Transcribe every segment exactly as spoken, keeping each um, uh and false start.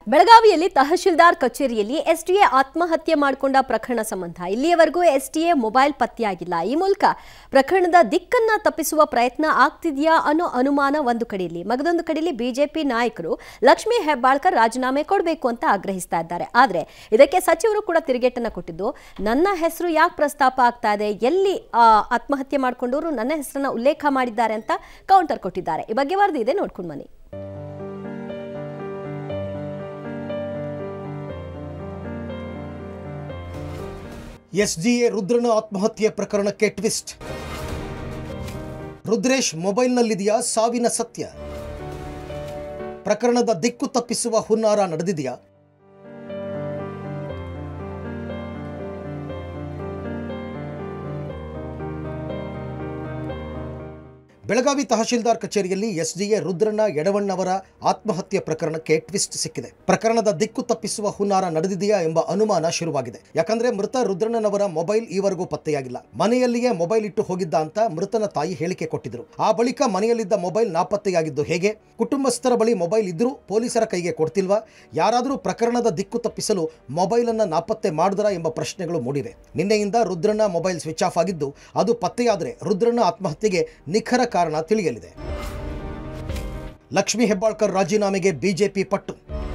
ಬೆಳಗಾವಿಯಲ್ಲಿ ತಹಶೀಲ್ದಾರ್ ಕಚೇರಿಯಲ್ಲಿ ಎಸ್ಟಿಎ ಆತ್ಮಹತ್ಯೆ ಮಾಡಿಕೊಂಡ ಪ್ರಕರಣ ಸಂಬಂಧ ಇಲ್ಲಿಯವರೆಗೂ ಎಸ್ಟಿಎ ಮೊಬೈಲ್ ಪತ್ತೆಯಾಗಿಲ್ಲ. ಈ ಮೂಲಕ ಪ್ರಕರಣದ ದಿಕ್ಕನ್ನ ತಪ್ಪಿಸುವ ಪ್ರಯತ್ನ ಆಗ್ತಿದೆಯಾ ಅನ್ನೋ ಅನುಮಾನ ಒಂದು ಕಡೆಯಲ್ಲಿ, ಮಗದೊಂದು ಕಡೆಯಲ್ಲಿ ಬಿಜೆಪಿ ನಾಯಕರು ಲಕ್ಷ್ಮೀ ಹೆಬ್ಬಾಳ್ಕರ್ ರಾಜೀನಾಮೆ ಕೊಡಬೇಕು ಅಂತ ಆಗ್ರಹಿಸ್ತಾ ಇದ್ದಾರೆ. ಆದರೆ ಇದಕ್ಕೆ ಸಚಿವರು ಕೂಡ ತಿರುಗೇಟನ್ನ ಕೊಟ್ಟಿದ್ದು, ನನ್ನ ಹೆಸರು ಯಾಕೆ ಪ್ರಸ್ತಾಪ ಆಗ್ತಾ ಇದೆ, ಎಲ್ಲಿ ಆತ್ಮಹತ್ಯೆ ಮಾಡಿಕೊಂಡವರು ನನ್ನ ಹೆಸರನ್ನ ಉಲ್ಲೇಖ ಮಾಡಿದ್ದಾರೆ ಅಂತ ಕೌಂಟರ್ ಕೊಟ್ಟಿದ್ದಾರೆ. ಈ ಬಗ್ಗೆ ವರದಿ ಇದೆ, ನೋಡ್ಕೊಂಡು ಬನ್ನಿ. ಎಸ್ಡಿಎ ರುದ್ರನ ಆತ್ಮಹತ್ಯೆ ಪ್ರಕರಣಕ್ಕೆ ಟ್ವಿಸ್ಟ್. ರುದ್ರೇಶ್ ಮೊಬೈಲ್ನಲ್ಲಿದೆಯಾ ಸಾವಿನ ಸತ್ಯ? ಪ್ರಕರಣದ ದಿಕ್ಕು ತಪ್ಪಿಸುವ ಹುನ್ನಾರ ನಡೆದಿದೆಯಾ? ಬೆಳಗಾವಿ ತಹಶೀಲ್ದಾರ್ ಕಚೇರಿಯಲ್ಲಿ ಎಸ್ಡಿಎ ರುದ್ರನ ಯಡವಣ್ಣವರ ಆತ್ಮಹತ್ಯೆ ಪ್ರಕರಣಕ್ಕೆ ಟ್ವಿಸ್ಟ್ ಸಿಕ್ಕಿದೆ. ಪ್ರಕರಣದ ದಿಕ್ಕು ತಪ್ಪಿಸುವ ಹುನ್ನಾರ ನಡೆದಿದೆಯಾ ಎಂಬ ಅನುಮಾನ ಶುರುವಾಗಿದೆ. ಯಾಕಂದ್ರೆ ಮೃತ ರುದ್ರಣ್ಣನವರ ಮೊಬೈಲ್ ಈವರೆಗೂ ಪತ್ತೆಯಾಗಿಲ್ಲ. ಮನೆಯಲ್ಲಿಯೇ ಮೊಬೈಲ್ ಇಟ್ಟು ಹೋಗಿದ್ದ ಅಂತ ಮೃತನ ತಾಯಿ ಹೇಳಿಕೆ ಕೊಟ್ಟಿದ್ರು. ಆ ಬಳಿಕ ಮನೆಯಲ್ಲಿದ್ದ ಮೊಬೈಲ್ ನಾಪತ್ತೆಯಾಗಿದ್ದು ಹೇಗೆ? ಕುಟುಂಬಸ್ಥರ ಬಳಿ ಮೊಬೈಲ್ ಇದ್ರೂ ಪೊಲೀಸರ ಕೈಗೆ ಕೊಡ್ತಿಲ್ವಾ? ಯಾರಾದರೂ ಪ್ರಕರಣದ ದಿಕ್ಕು ತಪ್ಪಿಸಲು ಮೊಬೈಲ್ ಅನ್ನ ನಾಪತ್ತೆ ಮಾಡಿದ್ರಾ ಎಂಬ ಪ್ರಶ್ನೆಗಳು ಮೂಡಿವೆ. ನಿನ್ನೆಯಿಂದ ರುದ್ರನ ಮೊಬೈಲ್ ಸ್ವಿಚ್ ಆಫ್ ಆಗಿದ್ದು, ಅದು ಪತ್ತೆಯಾದರೆ ರುದ್ರನ ಆತ್ಮಹತ್ಯೆಗೆ ನಿಖರ ಕಾರಣ ತಿಳಿಯಲಿದೆ. ಲಕ್ಷ್ಮೀ ಹೆಬ್ಬಾಳ್ಕರ್ ರಾಜೀನಾಮೆಗೆ ಬಿಜೆಪಿ ಪಟ್ಟು.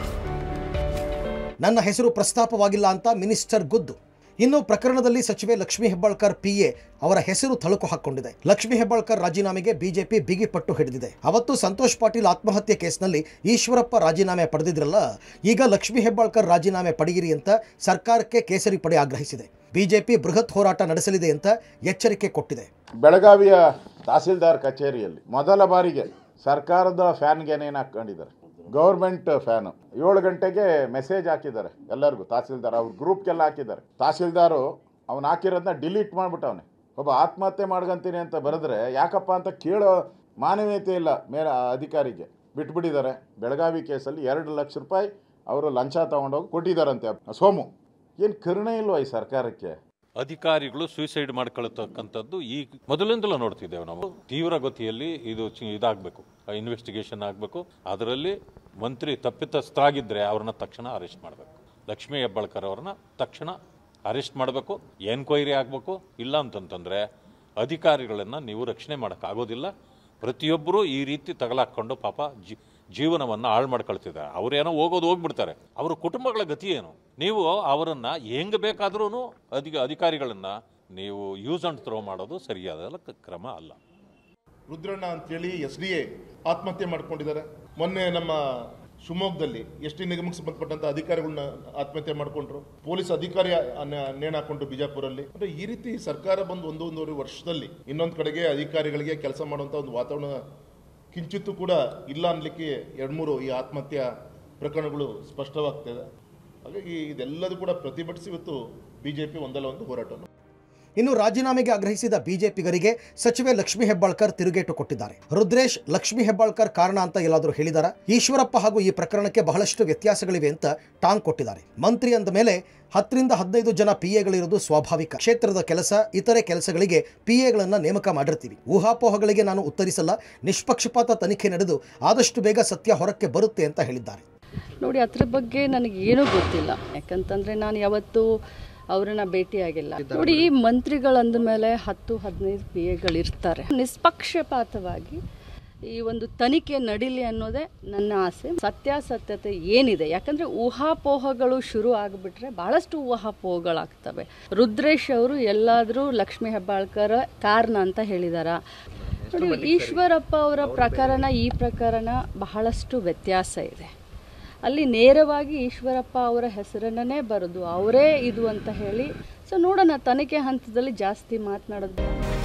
ನನ್ನ ಹೆಸರು ಪ್ರಸ್ತಾಪವಾಗಿಲ್ಲ ಅಂತ ಮಿನಿಸ್ಟರ್ ಗುದ್ದು. ಇನ್ನು ಪ್ರಕರಣದಲ್ಲಿ ಸಚಿವೆ ಲಕ್ಷ್ಮೀ ಹೆಬ್ಬಾಳ್ಕರ್ ಪಿಎ ಅವರ ಹೆಸರು ತಳುಕು ಹಾಕೊಂಡಿದೆ. ಲಕ್ಷ್ಮೀ ಹೆಬ್ಬಾಳ್ಕರ್ ರಾಜೀನಾಮೆಗೆ ಬಿಜೆಪಿ ಬಿಗಿ ಪಟ್ಟು ಹಿಡಿದಿದೆ. ಅವತ್ತು ಸಂತೋಷ್ ಪಾಟೀಲ್ ಆತ್ಮಹತ್ಯೆ ಕೇಸ್ನಲ್ಲಿ ಈಶ್ವರಪ್ಪ ರಾಜೀನಾಮೆ ಪಡೆದಿದ್ರಲ್ಲ, ಈಗ ಲಕ್ಷ್ಮೀ ಹೆಬ್ಬಾಳ್ಕರ್ ರಾಜೀನಾಮೆ ಪಡೆಯಿರಿ ಅಂತ ಸರ್ಕಾರಕ್ಕೆ ಕೇಸರಿ ಪಡೆ ಆಗ್ರಹಿಸಿದೆ. ಬಿಜೆಪಿ ಬೃಹತ್ ಹೋರಾಟ ನಡೆಸಲಿದೆ ಅಂತ ಎಚ್ಚರಿಕೆ ಕೊಟ್ಟಿದೆ. ಬೆಳಗಾವಿಯ ತಹಸೀಲ್ದಾರ್ ಕಚೇರಿಯಲ್ಲಿ ಮೊದಲ ಬಾರಿಗೆ ಸರ್ಕಾರದ ಫ್ಯಾನ್ ಗೆನೇನು ಹಾಕೊಂಡಿದ್ದಾರೆ. ಗೌರ್ಮೆಂಟ್ ಫ್ಯಾನು ಏಳು ಗಂಟೆಗೆ ಮೆಸೇಜ್ ಹಾಕಿದ್ದಾರೆ ಎಲ್ಲರಿಗೂ. ತಹಸೀಲ್ದಾರ್ ಅವ್ರ ಗ್ರೂಪ್ಗೆಲ್ಲ ಹಾಕಿದ್ದಾರೆ. ತಹಸೀಲ್ದಾರು ಅವ್ನು ಹಾಕಿರೋದನ್ನ ಡಿಲೀಟ್ ಮಾಡಿಬಿಟ್ಟವನೆ. ಒಬ್ಬ ಆತ್ಮಹತ್ಯೆ ಮಾಡ್ಕೊಂತೀನಿ ಅಂತ ಬರೆದ್ರೆ ಯಾಕಪ್ಪ ಅಂತ ಕೇಳೋ ಮಾನವೀಯತೆ ಇಲ್ಲ ಮೇಲೆ ಅಧಿಕಾರಿಗೆ, ಬಿಟ್ಬಿಟ್ಟಿದ್ದಾರೆ. ಬೆಳಗಾವಿ ಕೇಸಲ್ಲಿ ಎರಡು ಲಕ್ಷ ರೂಪಾಯಿ ಅವರು ಲಂಚ ತಗೊಂಡೋಗಿ ಕೊಟ್ಟಿದ್ದಾರಂತೆ. ಸೋಮು, ಏನು ಕರುಣೆ ಇಲ್ವಾ ಈ ಸರ್ಕಾರಕ್ಕೆ? ಅಧಿಕಾರಿಗಳು ಸೂಸೈಡ್ ಮಾಡ್ಕೊಳ್ತಕ್ಕಂಥದ್ದು ಈ ಮೊದಲಿಂದಲೂ ನೋಡ್ತಿದ್ದೇವೆ ನಾವು. ತೀವ್ರ ಗತಿಯಲ್ಲಿ ಇದು ಇದಾಗಬೇಕು, ಇನ್ವೆಸ್ಟಿಗೇಷನ್ ಆಗಬೇಕು. ಅದರಲ್ಲಿ ಮಂತ್ರಿ ತಪ್ಪಿತಸ್ಥರಾಗಿದ್ದರೆ ಅವ್ರನ್ನ ತಕ್ಷಣ ಅರೆಸ್ಟ್ ಮಾಡಬೇಕು. ಲಕ್ಷ್ಮೀ ಹೆಬ್ಬಾಳ್ಕರ್ ಅವ್ರನ್ನ ತಕ್ಷಣ ಅರೆಸ್ಟ್ ಮಾಡಬೇಕು, ಎನ್ಕ್ವೈರಿ ಆಗಬೇಕು. ಇಲ್ಲ ಅಂತಂತಂದರೆ ಅಧಿಕಾರಿಗಳನ್ನು ನೀವು ರಕ್ಷಣೆ ಮಾಡೋಕ್ಕಾಗೋದಿಲ್ಲ. ಪ್ರತಿಯೊಬ್ಬರು ಈ ರೀತಿ ತಗಲಾಕೊಂಡು ಪಾಪ ಜಿ ಜೀವನವನ್ನು ಹಾಳು ಮಾಡ್ಕೊಳ್ತಿದ್ದಾರೆ. ಅವರೇನೋ ಹೋಗೋದು ಹೋಗ್ಬಿಡ್ತಾರೆ, ಅವರ ಕುಟುಂಬಗಳ ಗತಿ ಏನು? ನೀವು ಅವರನ್ನು ಹೆಂಗೆ ಬೇಕಾದ್ರೂ ಅಧಿಕ ಅಧಿಕಾರಿಗಳನ್ನು ನೀವು ಯೂಸ್ ಅಂಡ್ ಥ್ರೋ ಮಾಡೋದು ಸರಿಯಾದ ಕ್ರಮ ಅಲ್ಲ. ರುದ್ರಣ್ಣ ಅಂತೇಳಿ ಎಸ್ ಡಿ ಎ ಆತ್ಮಹತ್ಯೆ ಮಾಡ್ಕೊಂಡಿದ್ದಾರೆ. ಮೊನ್ನೆ ನಮ್ಮ ಶಿವಮೊಗ್ಗದಲ್ಲಿ ಎಸ್ ಟಿ ನಿಗಮಕ್ಕೆ ಸಂಬಂಧಪಟ್ಟಂತ ಅಧಿಕಾರಿಗಳನ್ನ ಆತ್ಮಹತ್ಯೆ ಮಾಡಿಕೊಂಡ್ರು. ಪೊಲೀಸ್ ಅಧಿಕಾರಿ ನೇಣು ಹಾಕೊಂಡ್ರು ಬಿಜಾಪುರಲ್ಲಿ. ಅಂದ್ರೆ ಈ ರೀತಿ ಸರ್ಕಾರ ಬಂದು ಒಂದು ಒಂದೂವರೆ ವರ್ಷದಲ್ಲಿ ಇನ್ನೊಂದು ಕಡೆಗೆ ಅಧಿಕಾರಿಗಳಿಗೆ ಕೆಲಸ ಮಾಡುವಂತ ಒಂದು ವಾತಾವರಣ ಕಿಂಚಿತ್ತೂ ಕೂಡ ಇಲ್ಲ ಅನ್ಲಿಕ್ಕೆ ಎರಡು ಮೂರು ಈ ಆತ್ಮಹತ್ಯೆ ಪ್ರಕರಣಗಳು ಸ್ಪಷ್ಟವಾಗ್ತದೆ. ಹಾಗಾಗಿ ಇದೆಲ್ಲದೂ ಕೂಡ ಪ್ರತಿಭಟಿಸಿ ಇವತ್ತು ಬಿಜೆಪಿ ಒಂದಲ್ಲ ಒಂದು ಹೋರಾಟ. ಇನ್ನು ರಾಜೀನಾಮೆಗೆ ಆಗ್ರಹಿಸಿದ ಬಿಜೆಪಿಗರಿಗೆ ಸಚಿವೆ ಲಕ್ಷ್ಮೀ ಹೆಬ್ಬಾಳ್ಕರ್ ತಿರುಗೇಟು ಕೊಟ್ಟಿದ್ದಾರೆ. ರುದ್ರೇಶ್ ಲಕ್ಷ್ಮೀ ಹೆಬ್ಬಾಳ್ಕರ್ ಕಾರಣ ಅಂತ ಎಲ್ಲಾದರೂ ಹೇಳಿದಾರ? ಈಶ್ವರಪ್ಪ ಹಾಗೂ ಈ ಪ್ರಕರಣಕ್ಕೆ ಬಹಳಷ್ಟು ವ್ಯತ್ಯಾಸಗಳಿವೆ ಅಂತ ಟಾಂಗ್ ಕೊಟ್ಟಿದ್ದಾರೆ. ಮಂತ್ರಿ ಅಂದ ಮೇಲೆ ಹತ್ತರಿಂದ ಹದಿನೈದು ಜನ ಪಿಎಗಳಿರೋದು ಸ್ವಾಭಾವಿಕ. ಕ್ಷೇತ್ರದ ಕೆಲಸ, ಇತರೆ ಕೆಲಸಗಳಿಗೆ ಪಿಎಗಳನ್ನು ನೇಮಕ ಮಾಡಿರ್ತೀವಿ. ಊಹಾಪೋಹಗಳಿಗೆ ನಾನು ಉತ್ತರಿಸಲ್ಲ. ನಿಷ್ಪಕ್ಷಪಾತ ತನಿಖೆ ನಡೆದು ಆದಷ್ಟು ಬೇಗ ಸತ್ಯ ಹೊರಕ್ಕೆ ಬರುತ್ತೆ ಅಂತ ಹೇಳಿದ್ದಾರೆ. ನೋಡಿ, ಅದ್ರ ಬಗ್ಗೆ ನನಗೇನೂ ಗೊತ್ತಿಲ್ಲ. ಯಾಕಂತಂದರೆ ನಾನು ಯಾವತ್ತೂ ಅವರನ್ನ ಭೇಟಿಯಾಗಿಲ್ಲ. ನೋಡಿ, ಈ ಮಂತ್ರಿಗಳಂದ ಮೇಲೆ ಹತ್ತು ಹದಿನೈದು ಪಿ ಎಗಳಿರ್ತಾರೆ. ನಿಷ್ಪಕ್ಷಪಾತವಾಗಿ ಈ ಒಂದು ತನಿಖೆ ನಡೀಲಿ ಅನ್ನೋದೇ ನನ್ನ ಆಸೆ. ಸತ್ಯಾಸತ್ಯತೆ ಏನಿದೆ, ಯಾಕಂದರೆ ಊಹಾಪೋಹಗಳು ಶುರು ಆಗಿಬಿಟ್ರೆ ಭಾಳಷ್ಟು ಊಹಾಪೋಹಗಳಾಗ್ತವೆ. ರುದ್ರೇಶ್ ಅವರು ಎಲ್ಲಾದರೂ ಲಕ್ಷ್ಮೀ ಹೆಬ್ಬಾಳ್ಕರ್ ಕಾರಣ ಅಂತ ಹೇಳಿದಾರ. ನೋಡಿ, ಈಶ್ವರಪ್ಪ ಅವರ ಪ್ರಕರಣ ಈ ಪ್ರಕರಣ ಬಹಳಷ್ಟು ವ್ಯತ್ಯಾಸ ಇದೆ. ಅಲ್ಲಿ ನೇರವಾಗಿ ಈಶ್ವರಪ್ಪ ಅವರ ಹೆಸರನ್ನೇ ಬರೆದು ಅವರೇ ಇದು ಅಂತ ಹೇಳಿ, ಸೊ ನೋಡೋಣ, ತನಿಖೆ ಹಂತದಲ್ಲಿ ಜಾಸ್ತಿ ಮಾತನಾಡೋದು.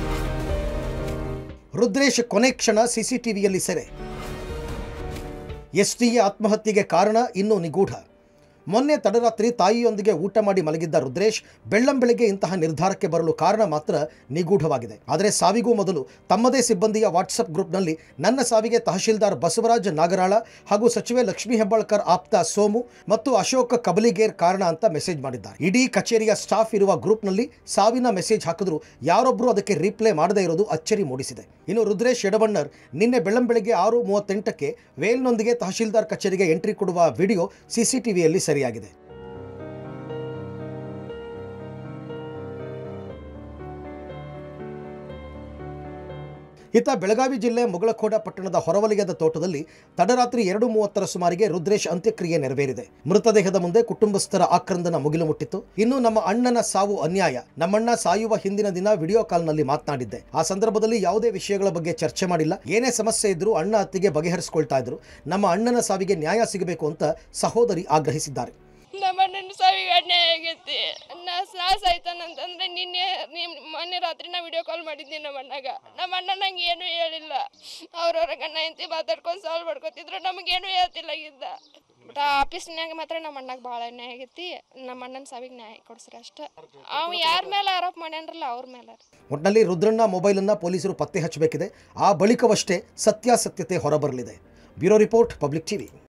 ರುದ್ರೇಶ್ ಕೊನೆ ಕ್ಷಣ ಸಿಸಿಟಿವಿಯಲ್ಲಿ ಸೆರೆ. ಎಸ್ಟಿಎ ಆತ್ಮಹತ್ಯೆಗೆ ಕಾರಣ ಇನ್ನೂ ನಿಗೂಢ. ಮೊನ್ನೆ ತಡರಾತ್ರಿ ತಾಯಿಯೊಂದಿಗೆ ಊಟ ಮಾಡಿ ಮಲಗಿದ್ದ ರುದ್ರೇಶ್ ಬೆಳ್ಳಂಬೆಳಗ್ಗೆ ಇಂತಹ ನಿರ್ಧಾರಕ್ಕೆ ಬರಲು ಕಾರಣ ಮಾತ್ರ ನಿಗೂಢವಾಗಿದೆ. ಆದರೆ ಸಾವಿಗೂ ಮೊದಲು ತಮ್ಮದೇ ಸಿಬ್ಬಂದಿಯ ವಾಟ್ಸಪ್ ಗ್ರೂಪ್ನಲ್ಲಿ ನನ್ನ ಸಾವಿಗೆ ತಹಶೀಲ್ದಾರ್ ಬಸವರಾಜ ನಾಗರಾಳ ಹಾಗೂ ಸಚಿವೆ ಲಕ್ಷ್ಮೀ ಹೆಬ್ಬಾಳ್ಕರ್ ಆಪ್ತ ಸೋಮು ಮತ್ತು ಅಶೋಕ್ ಕಬಲಿಗೇರ್ ಕಾರಣ ಅಂತ ಮೆಸೇಜ್ ಮಾಡಿದ್ದಾರೆ. ಇಡೀ ಕಚೇರಿಯ ಸ್ಟಾಫ್ ಇರುವ ಗ್ರೂಪ್ನಲ್ಲಿ ಸಾವಿನ ಮೆಸೇಜ್ ಹಾಕಿದ್ರು ಯಾರೊಬ್ಬರು ಅದಕ್ಕೆ ರಿಪ್ಲೈ ಮಾಡದೇ ಇರೋದು ಅಚ್ಚರಿ ಮೂಡಿಸಿದೆ. ಇನ್ನು ರುದ್ರೇಶ್ ಯಡವಣ್ಣರ್ ನಿನ್ನೆ ಬೆಳ್ಳಂಬೆಳಗ್ಗೆ ಆರು ಮೂವತ್ತೆಂಟಕ್ಕೆ ವೇಲ್ನೊಂದಿಗೆ ತಹಶೀಲ್ದಾರ್ ಕಚೇರಿಗೆ ಎಂಟ್ರಿ ಕೊಡುವ ವಿಡಿಯೋ ಸಿಸಿಟಿವಿಯಲ್ಲಿ ಸರಿಯಾಗಿದೆ. ಇತ್ತ ಬೆಳಗಾವಿ ಜಿಲ್ಲೆ ಮುಗಳಖೋಡ ಪಟ್ಟಣದ ಹೊರವಲಯದ ತೋಟದಲ್ಲಿ ತಡರಾತ್ರಿ ಎರಡು ಮೂವತ್ತರ ಸುಮಾರಿಗೆ ರುದ್ರೇಶ್ ಅಂತ್ಯಕ್ರಿಯೆ ನೆರವೇರಿದೆ. ಮೃತದೇಹದ ಮುಂದೆ ಕುಟುಂಬಸ್ಥರ ಆಕ್ರಂದನ ಮುಗಿಲು ಮುಟ್ಟಿತ್ತು. ಇನ್ನು ನಮ್ಮ ಅಣ್ಣನ ಸಾವು ಅನ್ಯಾಯ, ನಮ್ಮಣ್ಣ ಸಾಯುವ ಹಿಂದಿನ ದಿನ ವಿಡಿಯೋ ಕಾಲ್ನಲ್ಲಿ ಮಾತನಾಡಿದ್ದೆ. ಆ ಸಂದರ್ಭದಲ್ಲಿ ಯಾವುದೇ ವಿಷಯಗಳ ಬಗ್ಗೆ ಚರ್ಚೆ ಮಾಡಿಲ್ಲ. ಏನೇ ಸಮಸ್ಯೆ ಇದ್ರೂ ಅಣ್ಣ ಅತ್ತಿಗೆ ಬಗೆಹರಿಸಿಕೊಳ್ತಾ ಇದ್ರು. ನಮ್ಮ ಅಣ್ಣನ ಸಾವಿಗೆ ನ್ಯಾಯ ಸಿಗಬೇಕು ಅಂತ ಸಹೋದರಿ ಆಗ್ರಹಿಸಿದ್ದಾರೆ. ನಮ್ಮ ಅಣ್ಣನ ಸಾವಿಗೆ ಅನ್ಯಾಯ ಆಗೈತಿ. ನಾ ಸಾಸ್ ಆಯ್ತಾನಂತಂದ್ರೆ ನಿನ್ನೆ ನಿಮ್ ಮೊನ್ನೆ ರಾತ್ರಿ ನಾ ವಿಡಿಯೋ ಕಾಲ್ ಮಾಡಿದ್ದೀನಿ ನಮ್ಮ ಅಣ್ಣಗ. ನಮ್ಮ ಅಣ್ಣ ನಂಗೆ ಏನು ಹೇಳಿಲ್ಲ. ಅವ್ರವ್ರ ಗಣ್ಣ ಎಂತಿ ಮಾತಾಡ್ಕೊಂಡು ಸಾಲ್ವ್ ಮಾಡ್ಕೊತಿದ್ರು, ನಮಗೇನು ಹೇಳ್ತಿಲ್ಲ ಇದ್ದ. ಬಟ್ ಆ ಆಫೀಸ್ನ್ಯಾಗ ಮಾತ್ರ ನಮ್ಮ ಅಣ್ಣಗೆ ಭಾಳ ಅನ್ಯಾಯ ಆಗೈತಿ. ನಮ್ಮ ಅಣ್ಣನ ಸಾವಿಗೆ ನ್ಯಾಯ ಕೊಡ್ಸ್ರಿ ಅಷ್ಟೇ. ಅವ್ ಯಾರ ಮೇಲೆ ಆರೋಪ ಮಾಡ್ಯಾನ್ರಲ್ಲ ಅವ್ರ ಮೇಲೆ. ಒಟ್ಟಿನಲ್ಲಿ ರುದ್ರಣ್ಣ ಮೊಬೈಲನ್ನು ಪೊಲೀಸರು ಪತ್ತೆ ಹಚ್ಚಬೇಕಿದೆ. ಆ ಬಳಿಕವಷ್ಟೇ ಸತ್ಯಾಸತ್ಯತೆ ಹೊರಬರಲಿದೆ. Bureau report, public TV.